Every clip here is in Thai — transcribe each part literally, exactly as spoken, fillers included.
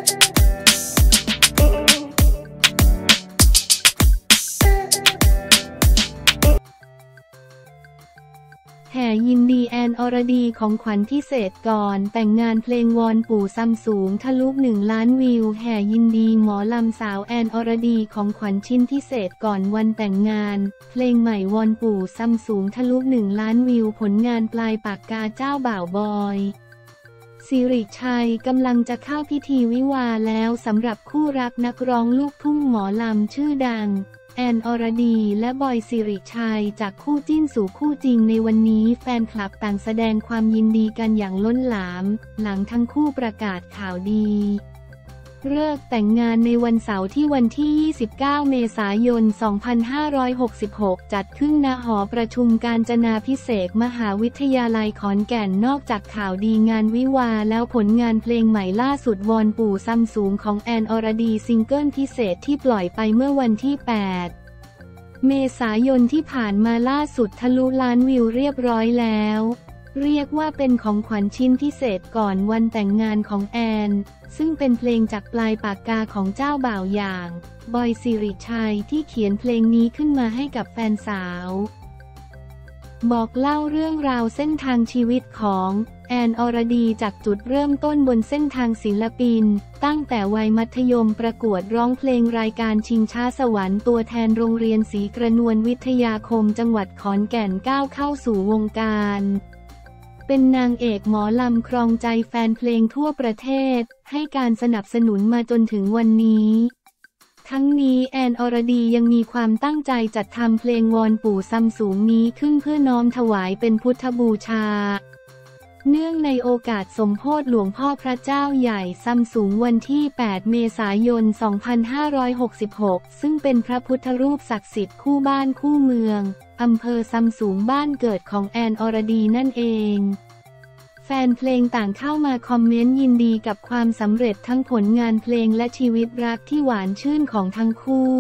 แห่ยินดีแอนอรดีของขวัญพิเศษก่อนแต่งงานเพลงวอนปู่ซัมสูงทะลุหนึ่งล้านวิวแห่ยินดีหมอลำสาวแอนอรดีของขวัญชิ้นพิเศษก่อนวันแต่งงานเพลงใหม่วอนปู่ซัมสูงทะลุหนึ่งล้านวิวผลงานปลายปากกาเจ้าบ่าวบอยสิริชัยกำลังจะเข้าพิธีวิวาห์แล้วสำหรับคู่รักนักร้องลูกทุ่งหมอลำชื่อดังแอนอรดีและบอยสิริชัยจากคู่จิ้นสู่คู่จริงในวันนี้แฟนคลับต่างแสดงความยินดีกันอย่างล้นหลามหลังทั้งคู่ประกาศข่าวดีฤกษ์แต่งงานในวันเสาร์ที่วันที่ ยี่สิบเก้า เมษายน สองพันห้าร้อยหกสิบหก จัดขึ้นณหอประชุมกาญจนาภิเษกมหาวิทยาลัยขอนแก่นนอกจากข่าวดีงานวิวาห์แล้วผลงานเพลงใหม่ล่าสุดวอนปู่ซัมสูงของแอนอรดีซิงเกิลพิเศษที่ปล่อยไปเมื่อวันที่ แปด เมษายนที่ผ่านมาล่าสุดทะลุล้านวิวเรียบร้อยแล้วเรียกว่าเป็นของขวัญชิ้นพิเศษก่อนวันแต่งงานของแอนซึ่งเป็นเพลงจากปลายปากกาของเจ้าบ่าวอย่างบอยสิริชัยที่เขียนเพลงนี้ขึ้นมาให้กับแฟนสาวบอกเล่าเรื่องราวเส้นทางชีวิตของแอนอรดีจากจุดเริ่มต้นบนเส้นทางศิลปินตั้งแต่วัยมัธยมประกวดร้องเพลงรายการชิงช้าสวรรค์ตัวแทนโรงเรียนศรีกระนวลวิทยาคมจังหวัดขอนแก่นก้าวเข้าสู่วงการเป็นนางเอกหมอลำครองใจแฟนเพลงทั่วประเทศให้การสนับสนุนมาจนถึงวันนี้ทั้งนี้แอนอรดียังมีความตั้งใจจัดทำเพลงวอนปู่ซัมสูงนี้ขึ้นเพื่อน้อมถวายเป็นพุทธบูชาเนื่องในโอกาสสมโภชหลวงพ่อพระเจ้าใหญ่ซัมสูงวันที่ แปด เมษายน สองพันห้าร้อยหกสิบหก ซึ่งเป็นพระพุทธรูปศักดิ์สิทธิ์คู่บ้านคู่เมืองอำเภอซัมสูงบ้านเกิดของแอนอรดีนั่นเองแฟนเพลงต่างเข้ามาคอมเมนต์ยินดีกับความสำเร็จทั้งผลงานเพลงและชีวิตรักที่หวานชื่นของทั้งคู่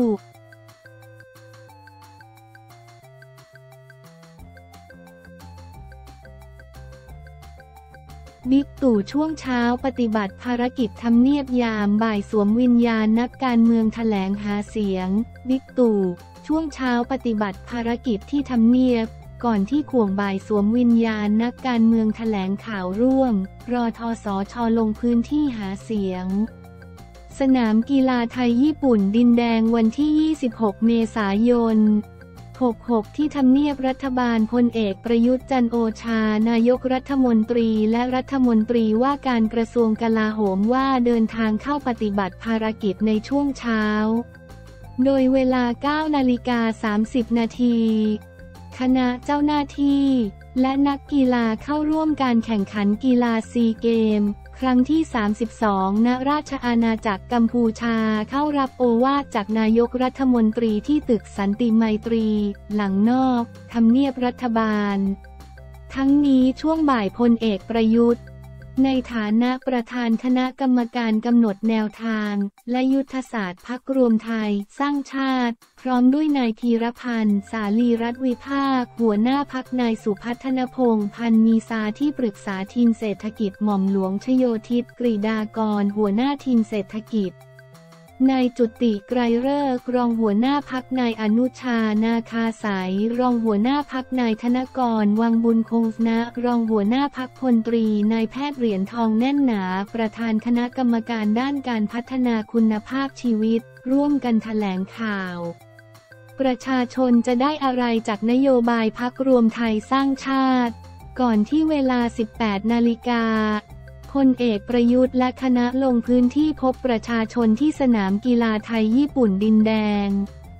บิ๊กตู่ช่วงเช้าปฏิบัติภารกิจทำเนียบยามบ่ายสวมวิญญาณนักการเมืองแถลงหาเสียงบิ๊กตู่ช่วงเช้าปฏิบัติภารกิจที่ทำเนียบก่อนที่ข่วงบ่ายสวมวิญญาณนักการเมืองแถลงข่าวร่วมรอทสช.ลงพื้นที่หาเสียงสนามกีฬาไทยญี่ปุ่นดินแดงวันที่ ยี่สิบหก เมษายน หกสิบหก ที่ทำเนียบรัฐบาลพลเอกประยุทธ์จันทร์โอชานายกรัฐมนตรีและรัฐมนตรีว่าการกระทรวงกลาโหมว่าเดินทางเข้าปฏิบัติภารกิจในช่วงเช้าโดยเวลา เก้า นาฬิกา สามสิบ นาทีคณะเจ้าหน้าที่และนักกีฬาเข้าร่วมการแข่งขันกีฬาซีเกมครั้งที่ สามสิบสอง ณ ราชอาณาจักรกัมพูชาเข้ารับโอวาทจากนายกรัฐมนตรีที่ตึกสันติไมตรีหลังนอกทำเนียบรัฐบาลทั้งนี้ช่วงบ่ายพลเอกประยุทธ์ในฐานะประธานคณะกรรมการกำหนดแนวทางและยุทธศาสตร์พรรครวมไทยสร้างชาติพร้อมด้วยนายธีรพันธ์สาลีรัตน์วิภาคหัวหน้าพรรคนายสุพัฒนพงษ์พันธ์มีซาที่ปรึกษาทีมเศรษฐกิจหม่อมหลวงชโยธิตกฤษฎากรหัวหน้าทีมเศรษฐกิจนายจุติไกรฤกษ์รองหัวหน้าพรรคนายอนุชานาคาสายรองหัวหน้าพรรคนายธนกรวังบุญคงนะรองหัวหน้าพรรคพลตรีนายแพทย์เหรียญทองแน่นหนาประธานคณะกรรมการด้านการพัฒนาคุณภาพชีวิตร่วมกันแถลงข่าวประชาชนจะได้อะไรจากนโยบายพรรครวมไทยสร้างชาติก่อนที่เวลา สิบแปด นาฬิกาพลเอกประยุทธ์และคณะลงพื้นที่พบประชาชนที่สนามกีฬาไทยญี่ปุ่นดินแดง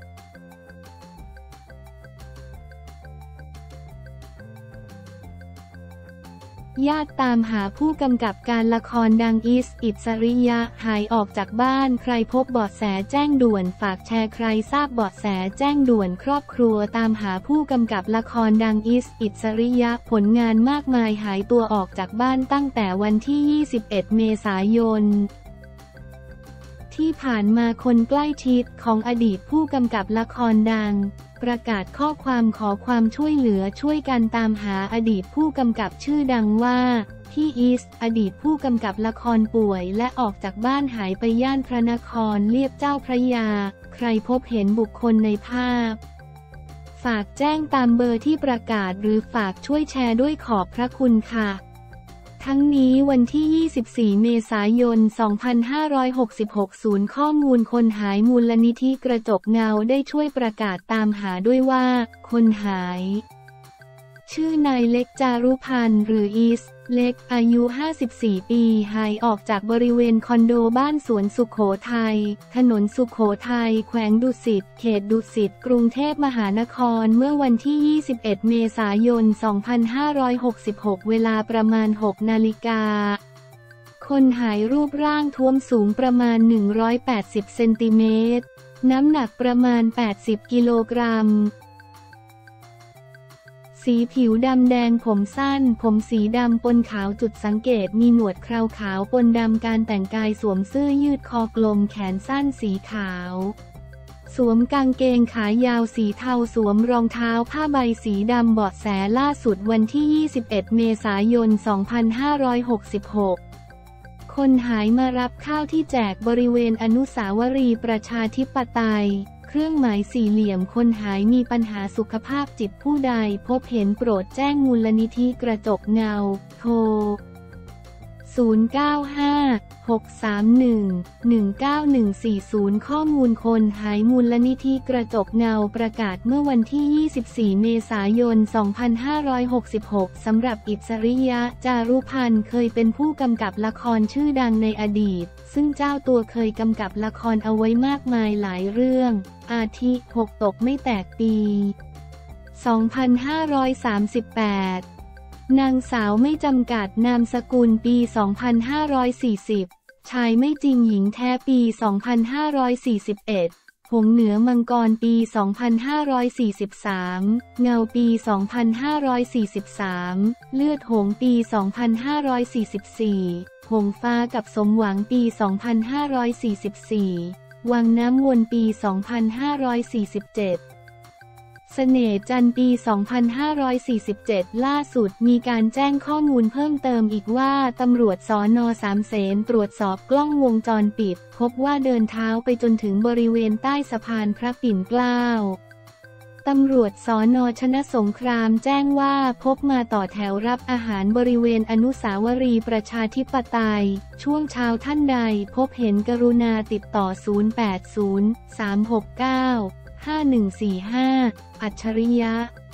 ญาติตามหาผู้กำกับการละครดังอิสอิสริยะหายออกจากบ้านใครพบเบาะแสแจ้งด่วนฝากแชร์ใครทราบเบาะแสแจ้งด่วนครอบครัวตามหาผู้กำกับละครดังอิสอิสริยะผลงานมากมายหายตัวออกจากบ้านตั้งแต่วันที่ ยี่สิบเอ็ด เมษายนที่ผ่านมาคนใกล้ชิดของอดีตผู้กำกับละครดังประกาศข้อความขอความช่วยเหลือช่วยกันตามหาอดีตผู้กำกับชื่อดังว่าที่อีสต์อดีตผู้กำกับละครป่วยและออกจากบ้านหายไปย่านพระนครเลียบเจ้าพระยาใครพบเห็นบุคคลในภาพฝากแจ้งตามเบอร์ที่ประกาศหรือฝากช่วยแชร์ด้วยขอบพระคุณค่ะทั้งนี้วันที่ ยี่สิบสี่ เมษายน สองพันห้าร้อยหกสิบหก ศูนย์ข้อมูลคนหายมูลนิธิกระจกเงาได้ช่วยประกาศตามหาด้วยว่าคนหายชื่อนายเล็กจารุพันธ์หรืออีสเล็กอายุห้าสิบสี่ปีหายออกจากบริเวณคอนโดบ้านสวนสุขโขทัยถนนสุขโขทัยแขวงดุสิตเขตดุสิตกรุงเทพมหานครเมื่อวันที่ ยี่สิบเอ็ด เมษายน สองพันห้าร้อยหกสิบหก เวลาประมาณ หก นาฬิกาคนหายรูปร่างท้วมสูงประมาณหนึ่งร้อยแปดสิบเซนติเมตรน้ำหนักประมาณแปดสิบกิโลกรัมสีผิวดำแดงผมสั้นผมสีดำปนขาวจุดสังเกตมีหนวดเคราขาวปนดำการแต่งกายสวมเสื้อยืดคอกลมแขนสั้นสีขาวสวมกางเกงขายาวสีเทาสวมรองเท้าผ้าใบสีดำเบาะแสล่าสุดวันที่ ยี่สิบเอ็ด เมษายน สองพันห้าร้อยหกสิบหกคนหายมารับข้าวที่แจกบริเวณอนุสาวรีย์ประชาธิปไตยเครื่องหมายสี่เหลี่ยมคนหายมีปัญหาสุขภาพจิตผู้ใดพบเห็นโปรดแจ้งมูลนิธิกระจกเงาโทร ศูนย์ เก้า ห้า หก สาม หนึ่ง หนึ่ง เก้า หนึ่ง สี่ ศูนย์ ข้อมูลคนหายมูลนิธิกระจกเงาประกาศเมื่อวันที่ ยี่สิบสี่ เมษายน สองพันห้าร้อยหกสิบหก สำหรับอิสริยะ จารุพันธ์เคยเป็นผู้กำกับละครชื่อดังในอดีตซึ่งเจ้าตัวเคยกำกับละครเอาไว้มากมายหลายเรื่องอาทิหกตกไม่แตกปี สองพันห้าร้อยสามสิบแปดนางสาวไม่จำกัดนามสกุลปี สองพันห้าร้อยสี่สิบ ชายไม่จริงหญิงแท้ปี สองพันห้าร้อยสี่สิบเอ็ด หงส์เหนือมังกรปี สองพันห้าร้อยสี่สิบสาม เงาปี สองพันห้าร้อยสี่สิบสาม เลือดหงส์ปี สองพันห้าร้อยสี่สิบสี่ หงส์ฟ้ากับสมหวังปี สองพันห้าร้อยสี่สิบสี่ วังน้ำวนปี สองพันห้าร้อยสี่สิบเจ็ดเสน่ห์จันทร์ปี สองพันห้าร้อยสี่สิบเจ็ด ล่าสุดมีการแจ้งข้อมูลเพิ่มเติมอีกว่าตำรวจสน.สามเสนตรวจสอบกล้องวงจรปิดพบว่าเดินเท้าไปจนถึงบริเวณใต้สะพานพระปิ่นเกล้าตำรวจสน.ชนะสงครามแจ้งว่าพบมาต่อแถวรับอาหารบริเวณอนุสาวรีย์ประชาธิปไตยช่วงเช้าท่านใดพบเห็นกรุณาติดต่อ ศูนย์ แปด ศูนย์ สาม หก เก้า ห้า หนึ่ง สี่ ห้า อัจฉริยะ